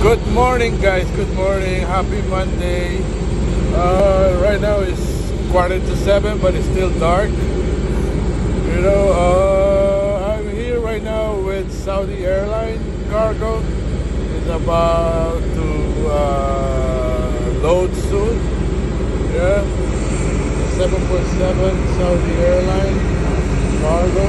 Good morning, guys. Good morning. Happy Monday. Right now it's 6:45, but it's still dark. I'm here right now with Saudi Airline cargo. It's about to load soon. Yeah, 747 Saudi Airline cargo.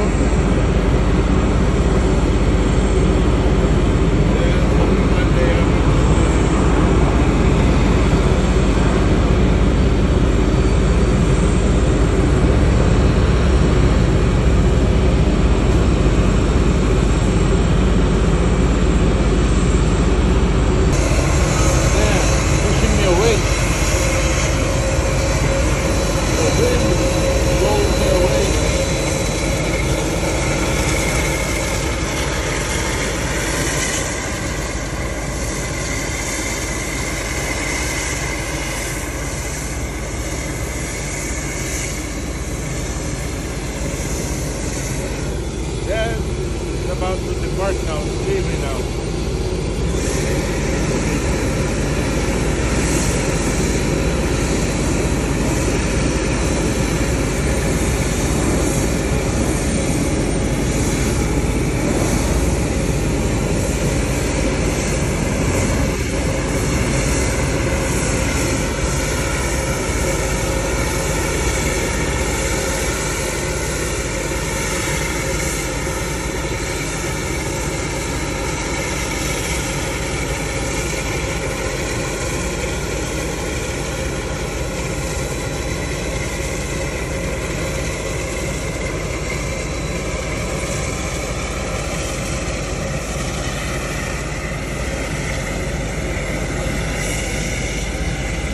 It's about to depart now, it's leaving now.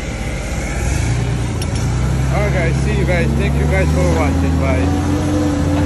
Alright guys, see you guys. Thank you guys for watching. Bye.